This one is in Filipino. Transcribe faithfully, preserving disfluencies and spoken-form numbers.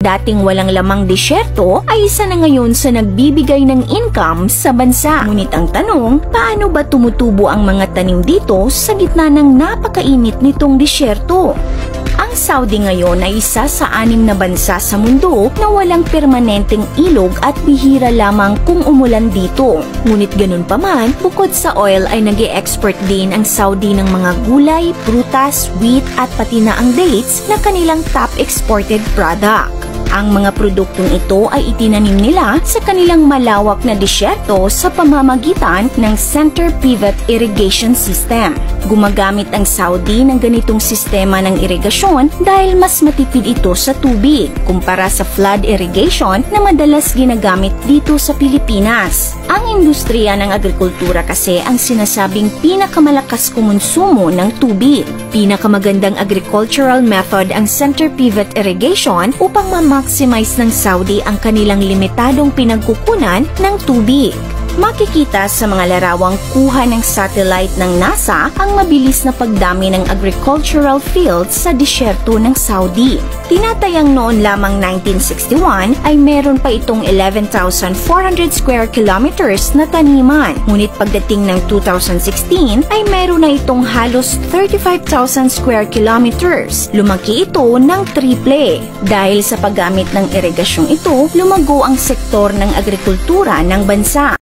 dating walang lamang disyerto ay isa na ngayon sa nagbibigay ng income sa bansa. Ngunit ang tanong, paano ba tumutubo ang mga tanim dito sa gitna ng napakainit nitong disyerto? Ang Saudi ngayon ay isa sa anim na bansa sa mundo na walang permanenteng ilog at bihira lamang kung umulan dito. Ngunit ganun pa man, bukod sa oil ay nag-e-export din ang Saudi ng mga gulay, prutas, wheat at pati na ang dates na kanilang top exported product. Ang mga produktong ito ay itinanim nila sa kanilang malawak na disyerto sa pamamagitan ng Center Pivot Irrigation System. Gumagamit ang Saudi ng ganitong sistema ng irigasyon dahil mas matipid ito sa tubig kumpara sa flood irrigation na madalas ginagamit dito sa Pilipinas. Ang industriya ng agrikultura kasi ang sinasabing pinakamalakas kumonsumo ng tubig. Pinakamagandang agricultural method ang Center Pivot Irrigation upang ma-maximize ng Saudi ang kanilang limitadong pinagkukunan ng tubig. Makikita sa mga larawang kuha ng satellite ng NASA ang mabilis na pagdami ng agricultural fields sa disyerto ng Saudi. Tinatayang noon lamang nineteen sixty-one ay meron pa itong eleven thousand four hundred square kilometers na taniman. Ngunit pagdating ng two thousand sixteen ay meron na itong halos thirty-five thousand square kilometers. Lumaki ito ng triple. Dahil sa paggamit ng irigasyong ito, lumago ang sektor ng agrikultura ng bansa.